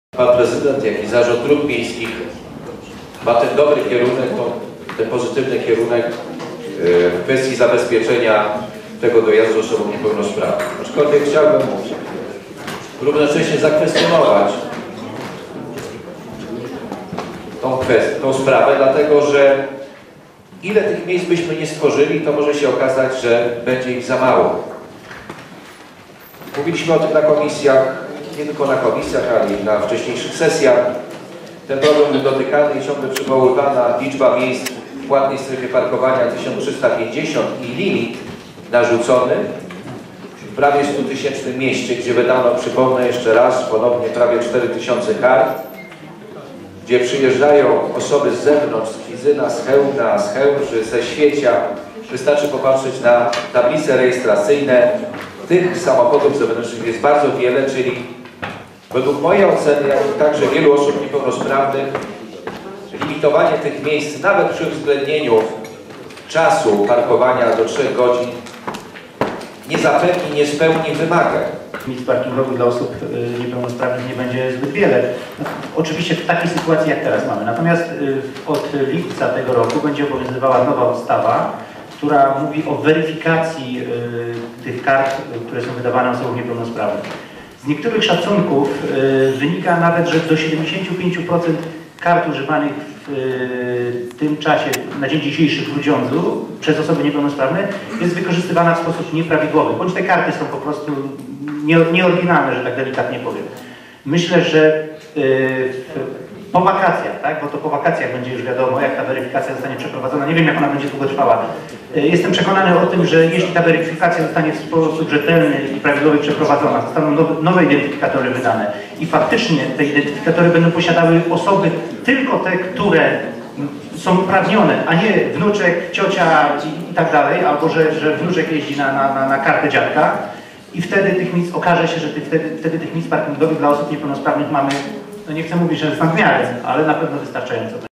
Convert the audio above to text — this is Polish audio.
Pan prezydent, jak i zarząd dróg miejskich ma ten dobry kierunek, ten pozytywny kierunek w kwestii zabezpieczenia tego dojazdu osobom niepełnosprawnym. Aczkolwiek chciałbym równocześnie zakwestionować tą sprawę, dlatego że ile tych miejsc byśmy nie stworzyli, to może się okazać, że będzie ich za mało. Mówiliśmy o tym na komisjach, nie tylko na komisjach, ale i na wcześniejszych sesjach. Ten problem był dotykany i ciągle przywoływana liczba miejsc w płatnej strefie parkowania 1350 i limit narzucony w prawie 100-tysięcznym mieście, gdzie wydano, przypomnę jeszcze raz, ponownie prawie 4000 kart, gdzie przyjeżdżają osoby z zewnątrz, z Kwidzyna, z Chełmna, z Chełmży, ze Świecia. Wystarczy popatrzeć na tablice rejestracyjne. Tych samochodów zewnętrznych jest bardzo wiele, czyli według mojej oceny, jak i także wielu osób niepełnosprawnych, limitowanie tych miejsc, nawet przy uwzględnieniu czasu parkowania do 3 godzin, nie zapewni, nie spełni wymagań. Miejsc parkingowych dla osób niepełnosprawnych nie będzie zbyt wiele. Oczywiście w takiej sytuacji jak teraz mamy. Natomiast od lipca tego roku będzie obowiązywała nowa ustawa, która mówi o weryfikacji tych kart, które są wydawane osobom niepełnosprawnym. Z niektórych szacunków wynika nawet, że do 75% kart używanych w tym czasie, na dzień dzisiejszy w Grudziądzu przez osoby niepełnosprawne jest wykorzystywana w sposób nieprawidłowy, bądź te karty są po prostu nieoryginalne, że tak delikatnie powiem. Myślę, że po wakacjach, tak? Bo to po wakacjach będzie już wiadomo, jak ta weryfikacja zostanie przeprowadzona. Nie wiem, jak ona będzie długo trwała. Jestem przekonany o tym, że jeśli ta weryfikacja zostanie w sposób rzetelny i prawidłowy przeprowadzona, zostaną nowe identyfikatory wydane i faktycznie te identyfikatory będą posiadały osoby, tylko te, które są uprawnione, a nie wnuczek, ciocia i tak dalej, albo że wnuczek jeździ na kartę dziadka. I wtedy tych miejsc, okaże się, że wtedy tych miejsc parkingowych dla osób niepełnosprawnych mamy, no nie chcę mówić, że jest nadmiarem, ale na pewno wystarczająco.